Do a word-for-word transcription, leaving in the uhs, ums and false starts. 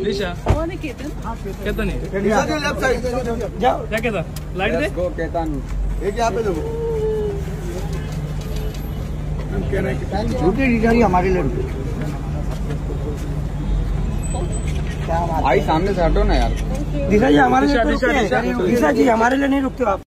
दिशा Ketan left side जाओ क्या कहता लाइट दे केतन एक यहाँ पे देखो छोटी डिजाइन हमारे लड़के भाई सामने से हटो ना यार। दिशा जी हमारे लिए दिशा जी हमारे लिए नहीं रुकते आप।